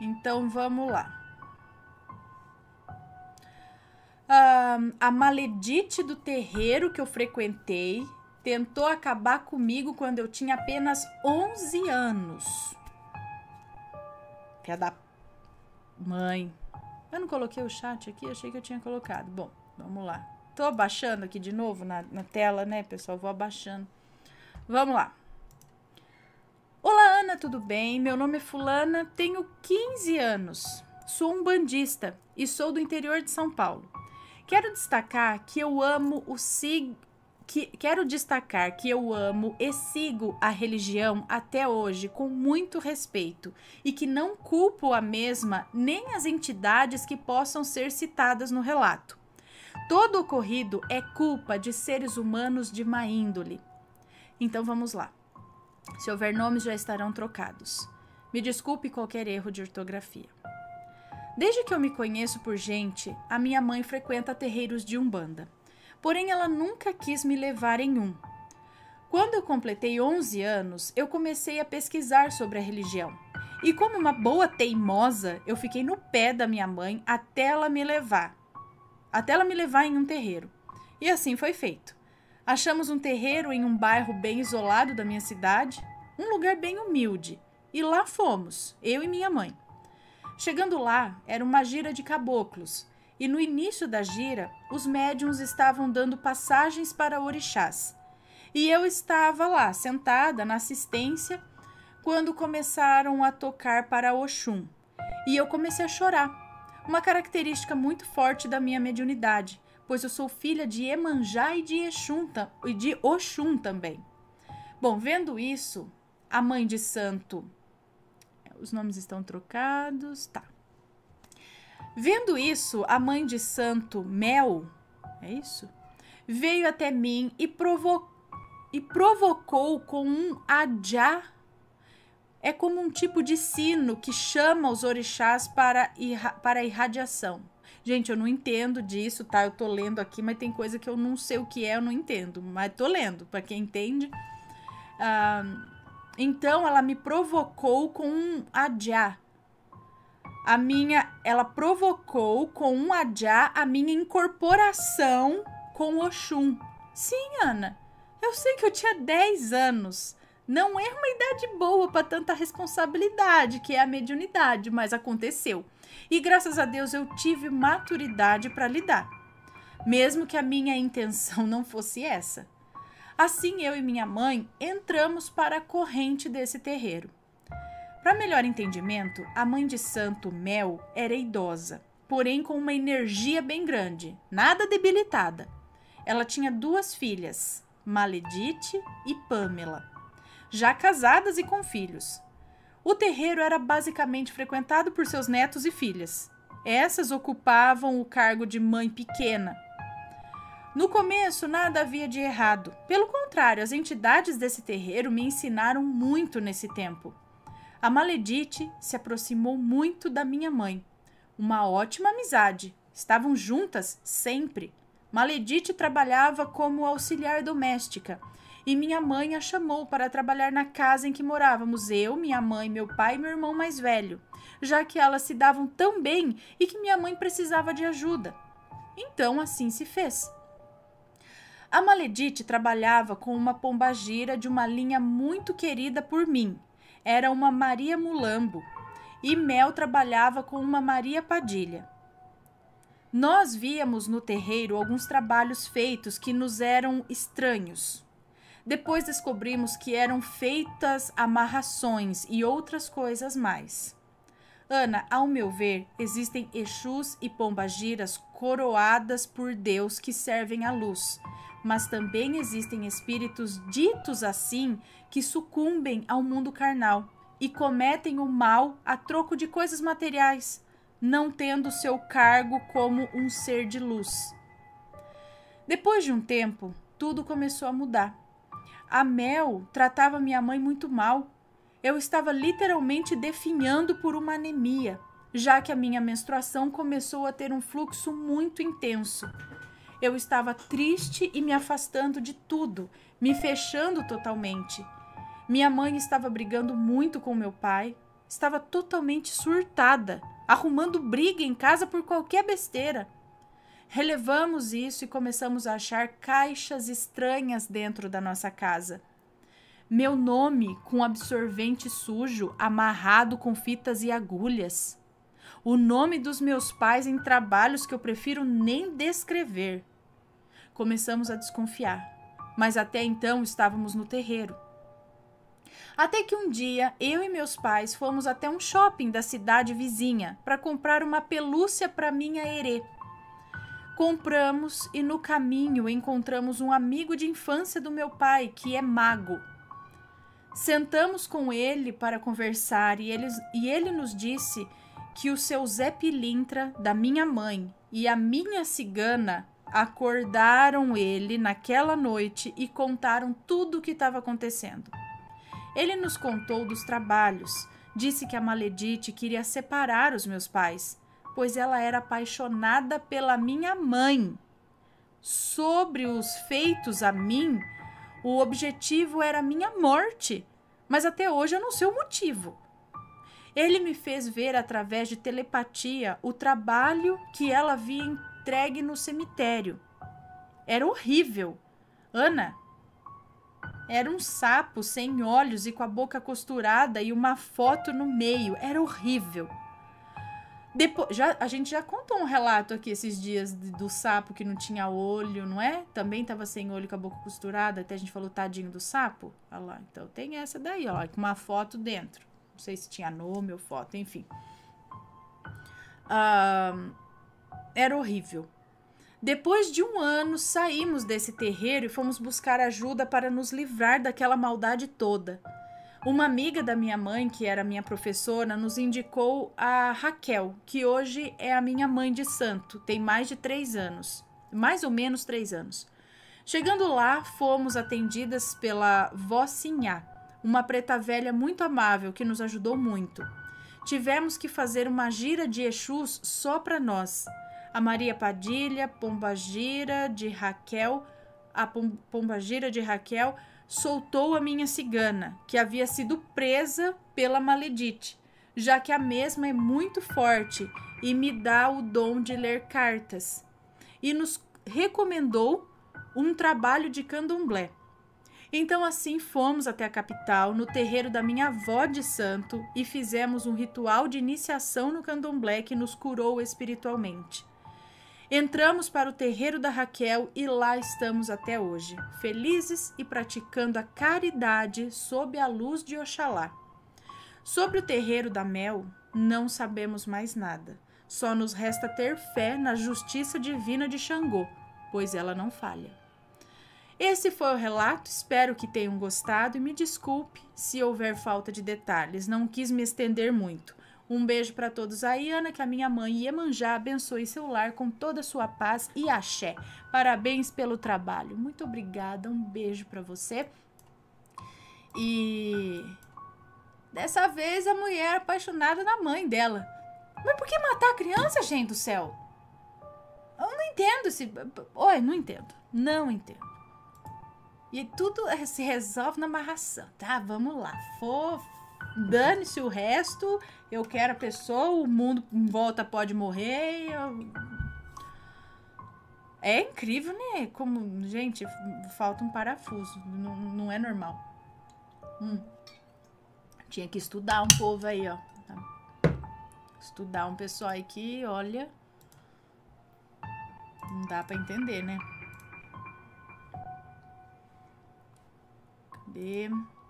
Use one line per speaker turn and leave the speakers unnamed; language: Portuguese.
Então vamos lá. A maledite do terreiro que eu frequentei tentou acabar comigo quando eu tinha apenas 11 anos. Filha da mãe. Eu não coloquei o chat aqui, achei que eu tinha colocado. Bom, vamos lá. Tô abaixando aqui de novo na tela, né, pessoal? Vou abaixando. Vamos lá. Olá, Ana, tudo bem? Meu nome é Fulana, tenho 15 anos. Sou um bandista e sou do interior de São Paulo. Quero destacar que eu amo e sigo a religião até hoje com muito respeito e que não culpo a mesma nem as entidades que possam ser citadas no relato. Todo ocorrido é culpa de seres humanos de má índole. Então vamos lá. Se houver nomes, já estarão trocados. Me desculpe qualquer erro de ortografia. Desde que eu me conheço por gente, a minha mãe frequenta terreiros de Umbanda. Porém, ela nunca quis me levar em um. Quando eu completei 11 anos, eu comecei a pesquisar sobre a religião. E como uma boa teimosa, eu fiquei no pé da minha mãe até ela me levar em um terreiro. E assim foi feito. Achamos um terreiro em um bairro bem isolado da minha cidade, um lugar bem humilde. E lá fomos, eu e minha mãe. Chegando lá, era uma gira de caboclos, e no início da gira, os médiuns estavam dando passagens para orixás. E eu estava lá, sentada na assistência, quando começaram a tocar para Oxum. E eu comecei a chorar, uma característica muito forte da minha mediunidade, pois eu sou filha de Iemanjá e de Oxum também. Bom, vendo isso, a mãe de santo... Os nomes estão trocados, tá. Vendo isso, a mãe de santo Mel, é isso? Veio até mim e provocou com um ajá. É como um tipo de sino que chama os orixás para irradiação. Gente, eu não entendo disso, tá? Eu tô lendo aqui, mas tem coisa que eu não sei o que é, eu não entendo. Mas tô lendo, para quem entende. Então, ela me provocou com um ajá. Ela provocou com um ajá a minha incorporação com Oxum. Sim, Ana, eu sei que eu tinha 10 anos. Não é uma idade boa para tanta responsabilidade, que é a mediunidade, mas aconteceu. E graças a Deus eu tive maturidade para lidar, mesmo que a minha intenção não fosse essa. Assim, eu e minha mãe entramos para a corrente desse terreiro. Para melhor entendimento, a mãe de santo Mel era idosa, porém com uma energia bem grande, nada debilitada. Ela tinha 2 filhas, Maledite e Pamela, já casadas e com filhos. O terreiro era basicamente frequentado por seus netos e filhas. Essas ocupavam o cargo de mãe pequena. No começo, nada havia de errado. Pelo contrário, as entidades desse terreiro me ensinaram muito nesse tempo. A Maledite se aproximou muito da minha mãe. Uma ótima amizade. Estavam juntas sempre. Maledite trabalhava como auxiliar doméstica e minha mãe a chamou para trabalhar na casa em que morávamos eu, minha mãe, meu pai e meu irmão mais velho, já que elas se davam tão bem e que minha mãe precisava de ajuda. Então, assim se fez. A Maledite trabalhava com uma pombagira de uma linha muito querida por mim. Era uma Maria Mulambo. E Mel trabalhava com uma Maria Padilha. Nós víamos no terreiro alguns trabalhos feitos que nos eram estranhos. Depois descobrimos que eram feitas amarrações e outras coisas mais. Ana, ao meu ver, existem Exus e pombagiras coroadas por Deus que servem à luz. Mas também existem espíritos ditos assim que sucumbem ao mundo carnal e cometem o mal a troco de coisas materiais, não tendo seu cargo como um ser de luz. Depois de um tempo, tudo começou a mudar. A Mel tratava minha mãe muito mal. Eu estava literalmente definhando por uma anemia, já que a minha menstruação começou a ter um fluxo muito intenso. Eu estava triste e me afastando de tudo, me fechando totalmente. Minha mãe estava brigando muito com meu pai, estava totalmente surtada, arrumando briga em casa por qualquer besteira. Relevamos isso e começamos a achar caixas estranhas dentro da nossa casa. Meu nome com absorvente sujo amarrado com fitas e agulhas. O nome dos meus pais em trabalhos que eu prefiro nem descrever. Começamos a desconfiar, mas até então estávamos no terreiro. Até que um dia, eu e meus pais fomos até um shopping da cidade vizinha para comprar uma pelúcia para minha herê. Compramos e no caminho encontramos um amigo de infância do meu pai, que é mago. Sentamos com ele para conversar e ele nos disse que o seu Zé Pilintra, da minha mãe, e a minha cigana acordaram ele naquela noite e contaram tudo o que estava acontecendo. Ele nos contou dos trabalhos, disse que a Maledite queria separar os meus pais, pois ela era apaixonada pela minha mãe. Sobre os feitos a mim, o objetivo era minha morte, mas até hoje eu não sei o motivo. Ele me fez ver através de telepatia o trabalho que ela havia entregue no cemitério. Era horrível. Ana, era um sapo sem olhos e com a boca costurada e uma foto no meio. Era horrível. A gente já contou um relato aqui esses dias do sapo que não tinha olho, não é? Também estava sem olho com a boca costurada. Até a gente falou tadinho do sapo. Olha lá, então tem essa daí, ó, com uma foto dentro. Não sei se tinha nome ou foto, enfim. Era horrível. Depois de um ano, saímos desse terreiro e fomos buscar ajuda para nos livrar daquela maldade toda. Uma amiga da minha mãe, que era minha professora, nos indicou a Raquel, que hoje é a minha mãe de santo, tem mais de 3 anos. Mais ou menos 3 anos. Chegando lá, fomos atendidas pela Vocinha, uma preta velha muito amável que nos ajudou muito. Tivemos que fazer uma gira de Exus só para nós. A Maria Padilha, Pombagira de Raquel, soltou a minha cigana, que havia sido presa pela Maledite, já que a mesma é muito forte e me dá o dom de ler cartas. E nos recomendou um trabalho de candomblé. Então assim fomos até a capital, no terreiro da minha avó de santo, e fizemos um ritual de iniciação no candomblé que nos curou espiritualmente. Entramos para o terreiro da Raquel e lá estamos até hoje, felizes e praticando a caridade sob a luz de Oxalá. Sobre o terreiro da Mel, não sabemos mais nada. Só nos resta ter fé na justiça divina de Xangô, pois ela não falha. Esse foi o relato, espero que tenham gostado e me desculpe se houver falta de detalhes, não quis me estender muito. Um beijo para todos aí, Ana, que a minha mãe Iemanjá abençoe seu lar com toda a sua paz e axé. Parabéns pelo trabalho. Muito obrigada, um beijo para você. E dessa vez a mulher apaixonada na mãe dela. Mas por que matar a criança, gente do céu? Eu não entendo esse... Oi, não entendo. Não entendo. E tudo se resolve na amarração, tá? Vamos lá. Dane-se o resto, eu quero a pessoa, o mundo em volta pode morrer. É incrível, né? Como, gente, falta um parafuso. Não é normal. Tinha que estudar um povo aí, ó. Estudar um pessoal aí que, olha, não dá pra entender, né? Cadê?